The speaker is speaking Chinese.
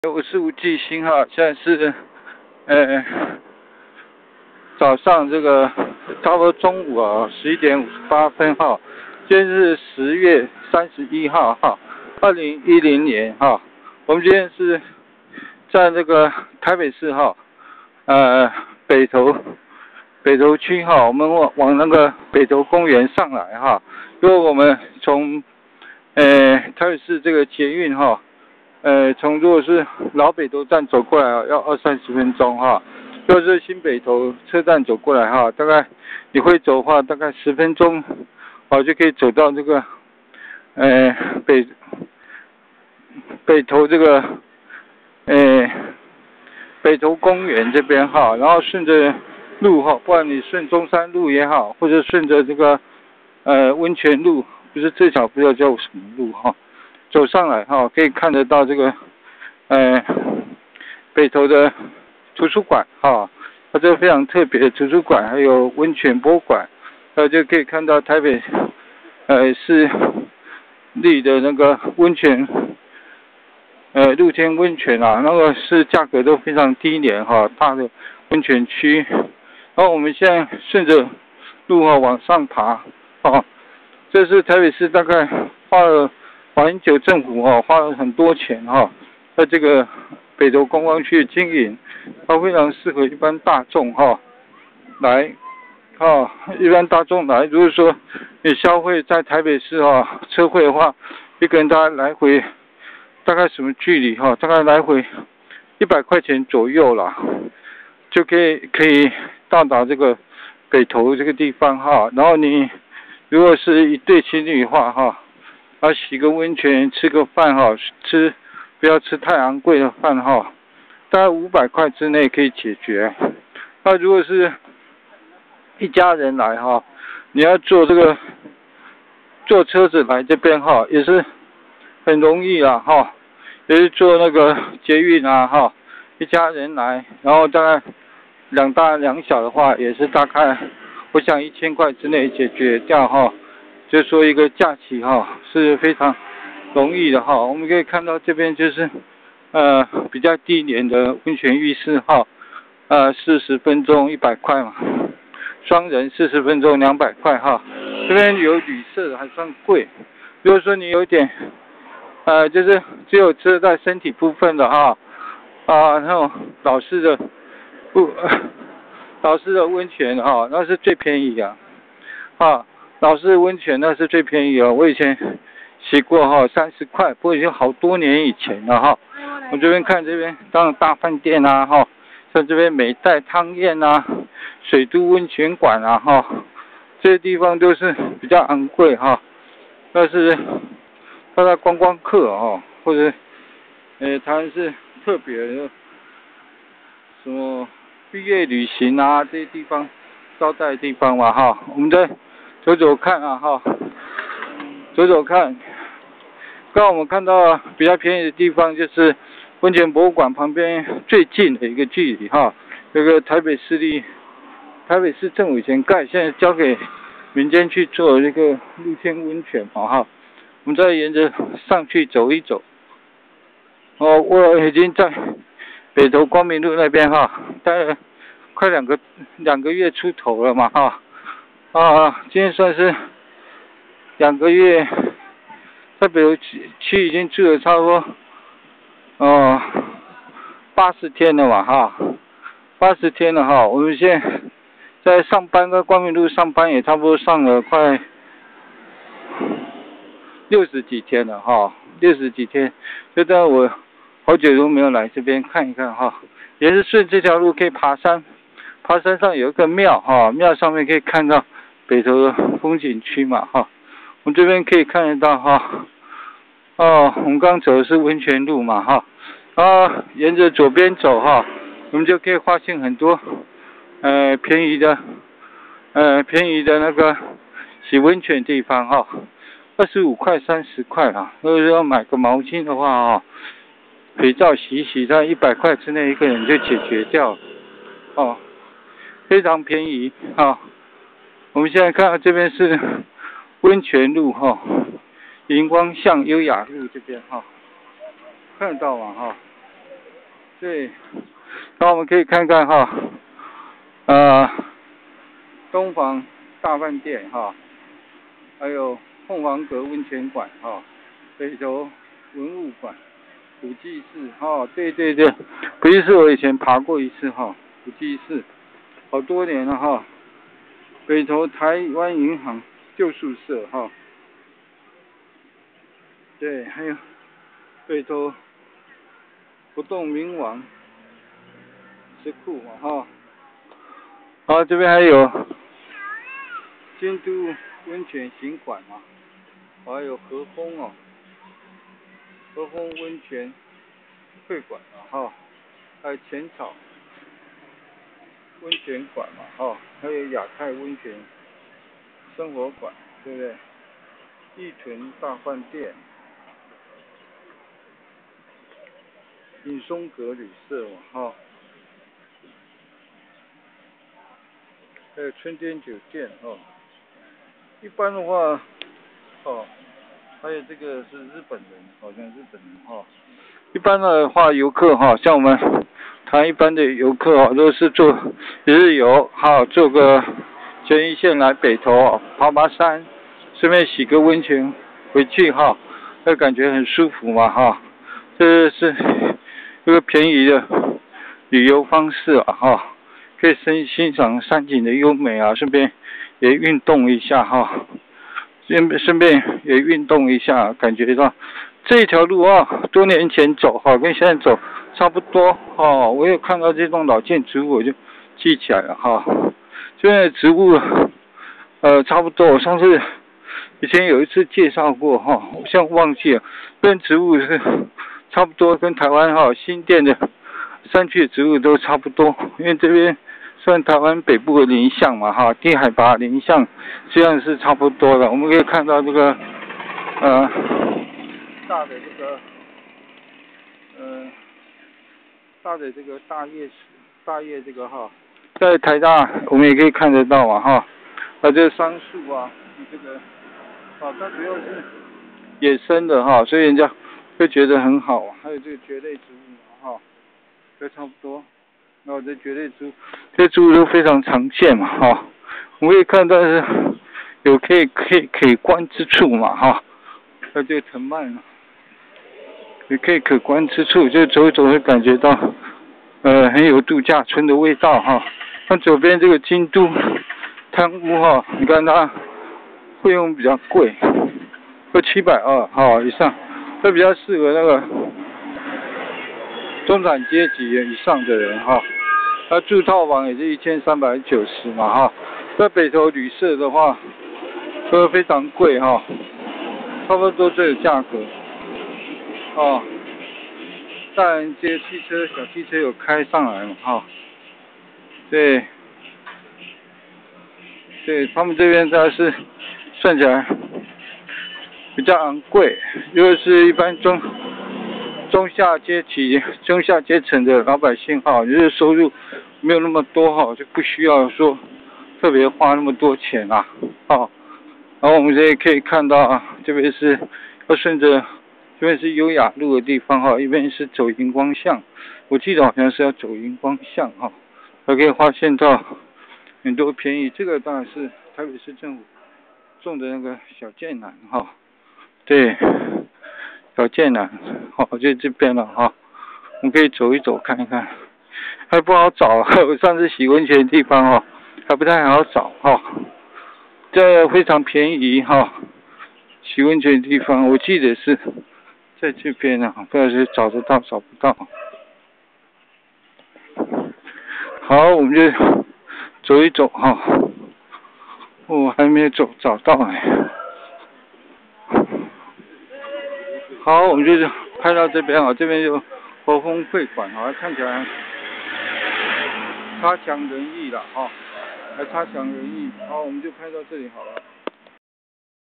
我是吴继兴哈，现在是早上这个差不多中午啊11:58哈，今天是10月31号哈，2010年哈，我们今天是在这个台北市哈，北投区哈，我们往那个北投公园上来哈，如果我们从台北市这个捷运哈。如果是老北投站走过来啊，要20-30分钟哈。如果是新北投车站走过来哈，大概你会走的话，大概10分钟，就可以走到这个北投这个北投公园这边哈，然后顺着路哈，不管你顺中山路也好，或者顺着这个温泉路，不知道叫什么路哈。走上来哈，可以看得到这个北投的图书馆哈，它这个非常特别的图书馆，还有温泉博物馆，就可以看到台北市立的那个温泉露天温泉啊，那个是价格都非常低廉哈，大的温泉区。然后我们现在顺着路往上爬这是台北市大概花了。马英九政府花了很多钱在这个北投观光区的经营，它非常适合一般大众来一般大众来。如果说你消费在台北市车费的话，一个人大概来回大概什么距离大概来回100块钱左右啦，就可以到达这个北投这个地方然后你如果是一对情侣的话洗个温泉，吃个饭不要吃太昂贵的饭大概500块之内可以解决。那如果是一家人来你要坐车子来这边也是很容易啦也是坐那个捷运一家人来，然后大概2大2小的话，也是大概我想1000块之内解决掉就说一个假期是非常容易的我们可以看到这边就是比较低廉的温泉浴室40分钟100块嘛，双人40分钟200块这边有旅社的还算贵。如果说你有点就是只有遮在身体部分的那种老式的温泉那是最便宜的老式温泉那是最便宜我以前洗过30块，不过已经好多年以前了我这边看这边当然大饭店像这边美代汤宴水都温泉馆这些地方都是比较昂贵但是它的观光客或者台湾是特别的什么毕业旅行这些地方招待的地方嘛我们再走走看走走看。刚刚我们看到比较便宜的地方就是温泉博物馆旁边最近的一个距离这个台北市政府以前盖，现在交给民间去做这个露天温泉我们再沿着上去走一走我已经在北投光明路那边待了快2个月出头了嘛今天算是2个月，在北投区已经住了差不多80天了嘛80天了我们现在在上班，在光明路上班也差不多上了快60几天了60几天，就当我好久都没有来这边看一看也是顺这条路可以爬山上有一个庙庙上面可以看到北投的风景区嘛我们这边可以看得到我们刚走的是温泉路嘛沿着左边走我们就可以发现很多便宜的那个洗温泉地方25块30块啦。如果说要买个毛巾的话肥皂洗在100块之内，一个人就解决掉非常便宜我们现在看到这边是温泉路荧光巷优雅路这边看得到吗对，那我们可以看看哈，东房大饭店哈，还有凤凰阁温泉馆哈，北投文物馆、普济寺哈，对，普济寺我以前爬过一次哈，普济寺好多年了哈，北投台湾银行旧宿舍哈，对，还有北投不动明王石窟嘛哈，好，这边还有京都温泉行馆嘛，还有和风哦，和风温泉会馆嘛哈，还有浅草温泉馆嘛哈，还有亚太温泉生活馆，对不对？义屯大饭店、隐松阁旅社嘛哈，还有春天酒店哦。一般的话，哦，还有这个是日本人，好像日本人哈。一般的话，游客哈，像我们台一般的游客哈，都是坐一日游哈，坐个嘉义县来北投爬山，顺便洗个温泉回去哈，会感觉很舒服嘛哈。这是一个便宜的旅游方式哈，可以欣赏山景的优美啊，顺便也运动一下哈，顺便也运动一下，感觉到这条路啊，多年前走哈，跟现在走差不多哦。我有看到这栋老建筑物，我就记起来了哈。现在植物差不多，我上次以前有一次介绍过哈，我现在忘记了，这植物是差不多跟台湾哈新店的山区的植物都差不多，因为这边算台湾北部的林相嘛哈，低海拔林相这样是差不多的。我们可以看到这个大的这个大叶这个哈，在台大我们也可以看得到哈，这个桑树啊，这个它主要是野生的哈，所以人家会觉得很好。还有这个蕨类植物哈，都差不多。然后这蕨类植物，这些植物都非常常见嘛哈，我们可以看到是有可以观之处嘛哈，还有这个藤蔓也可观之处，就走一走会感觉到很有度假村的味道哈。那左边这个京都汤屋哈，你看它费用比较贵，都720哈以上，这比较适合那个中产阶级以上的人哈。他住套房也是1390嘛哈。在北投旅社的话，都非常贵哈，差不多这个价格。哦，大人街汽车、小汽车有开上来嘛哈？对，他们这边它是算起来比较昂贵，如果是一般中下阶层的老百姓哈，就是收入没有那么多哈，就不需要说特别花那么多钱啦，哦。然后我们这里可以看到啊，这边是要顺着。这边是优雅路的地方哈，一边是走荧光巷，我记得好像是要走荧光巷哈，还可以发现到很多便宜。这个当然是台北市政府种的那个小剑兰哈，对，小剑兰，好就这边了哈，我们可以走一走看一看，还不好找，我上次洗温泉的地方哈，还不太好找哈，这非常便宜哈，洗温泉的地方我记得是。在这边呢，不知道是找得到找不到。好，我们就走一走哈。我还没有找到哎。好，我们就拍到这边啊，这边有和风会馆啊，看起来差强人意了哈，还差强人意。好，我们就拍到这里好了。